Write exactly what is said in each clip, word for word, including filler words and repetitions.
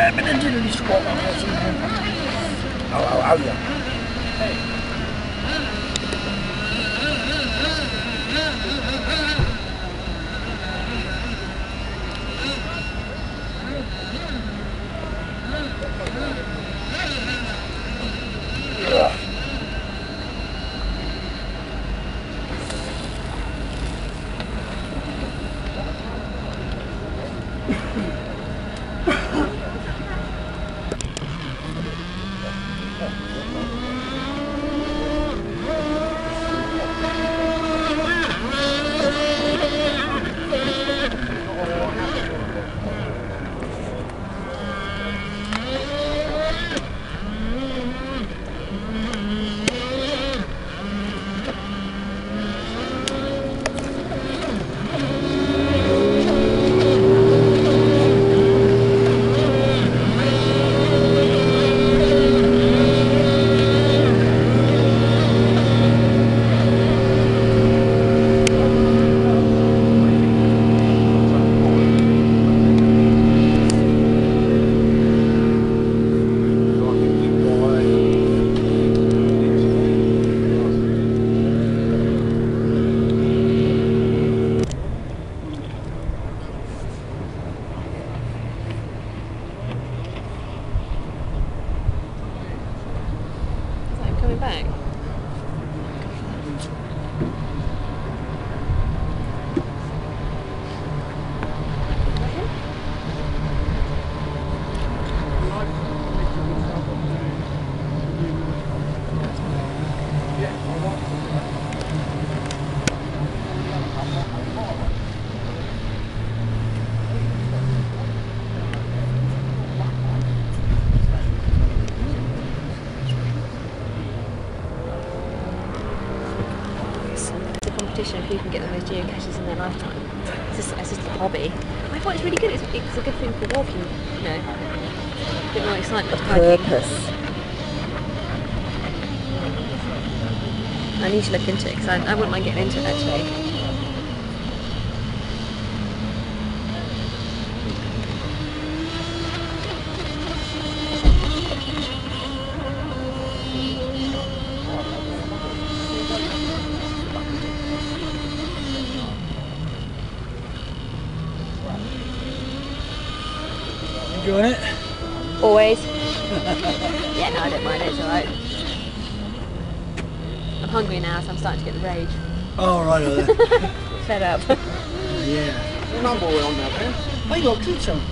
men den til de skår her simpelthen. Au, au, au, ja. Back. If you can get the most geocaches in their lifetime. It's just, it's just a hobby. I thought it's really good. It's, it's a good thing for walking, you know. A bit more excitement. Purpose. I need to look into it because I, I wouldn't mind getting into it actually. Enjoying it? Always. Yeah, no, I don't mind it, it's alright. I'm hungry now, so I'm starting to get the rage. Oh, right, there. Fed up. Yeah. What number are we on now, Ben? Oh, you got clips on.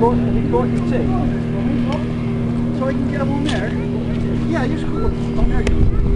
got, have you got your tea? So I can get them on there? Yeah, just go on there.